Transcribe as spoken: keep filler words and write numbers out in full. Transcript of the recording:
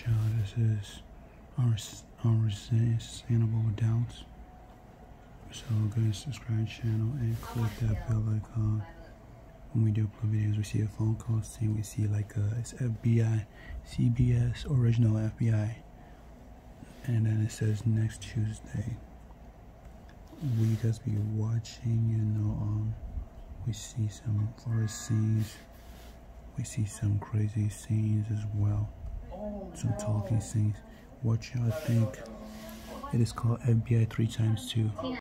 y'all, this is Unreasonable Doubts. So go and subscribe channel and click that bell icon. When we do upload videos, we see a phone call saying we see like a it's F B I, C B S, original F B I, and then it says next Tuesday. We just be watching, you know. Um, we see some forest scenes. We see some crazy scenes as well. Some talking scenes. What y'all think? It is called F B I three times two.